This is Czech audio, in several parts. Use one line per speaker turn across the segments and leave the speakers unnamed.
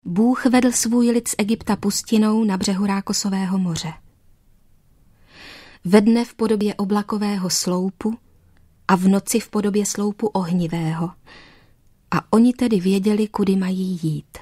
Bůh vedl svůj lid z Egypta pustinou na břehu Rákosového moře. Ve dne v podobě oblakového sloupu a v noci v podobě sloupu ohnivého. A oni tedy věděli, kudy mají jít.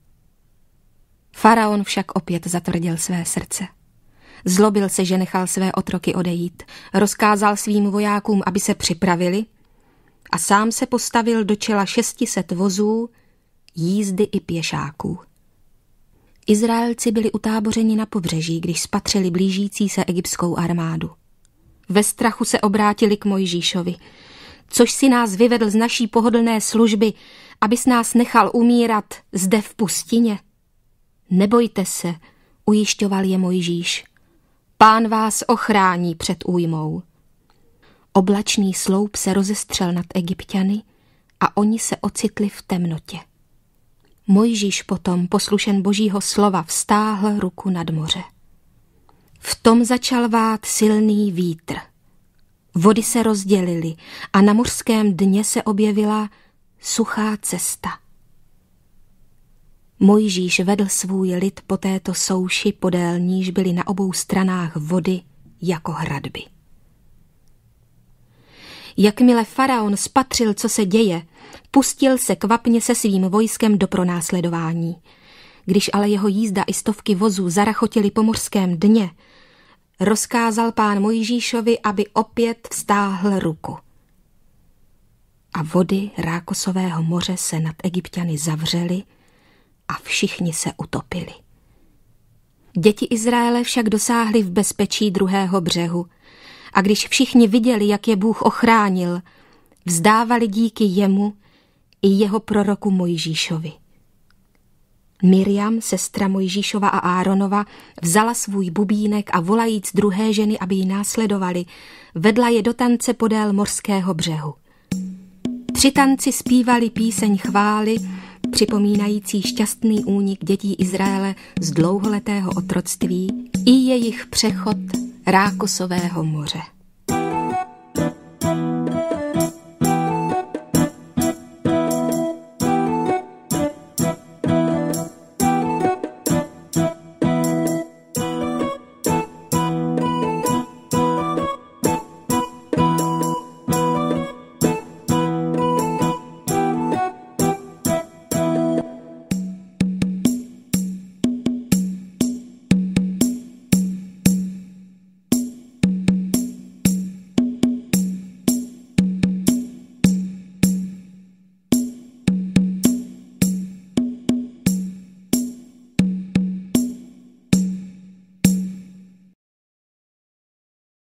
Faraon však opět zatvrdil své srdce. Zlobil se, že nechal své otroky odejít, rozkázal svým vojákům, aby se připravili a sám se postavil do čela 600 vozů, jízdy i pěšáků. Izraelci byli utábořeni na pobřeží, když spatřili blížící se egyptskou armádu. Ve strachu se obrátili k Mojžíšovi. Což si nás vyvedl z naší pohodlné služby, abys nás nechal umírat zde v pustině? Nebojte se, ujišťoval je Mojžíš. Pán vás ochrání před újmou. Oblačný sloup se rozestřel nad Egypťany a oni se ocitli v temnotě. Mojžíš potom, poslušen Božího slova, vztáhl ruku nad moře. V tom začal vát silný vítr. Vody se rozdělily a na mořském dně se objevila suchá cesta. Mojžíš vedl svůj lid po této souši, podél níž byly na obou stranách vody jako hradby. Jakmile faraon spatřil, co se děje, pustil se kvapně se svým vojskem do pronásledování. Když ale jeho jízda i stovky vozů zarachotily po mořském dně, rozkázal Pán Mojžíšovi, aby opět vztáhl ruku. A vody Rákosového moře se nad Egypťany zavřely a všichni se utopili. Děti Izraele však dosáhly v bezpečí druhého břehu a když všichni viděli, jak je Bůh ochránil, vzdávali díky jemu i jeho proroku Mojžíšovi. Miriam, sestra Mojžíšova a Áronova, vzala svůj bubínek a volajíc druhé ženy, aby ji následovali, vedla je do tance podél mořského břehu. Při tanci zpívali píseň chvály, připomínající šťastný únik dětí Izraele z dlouholetého otroctví i jejich přechod Rákosového moře.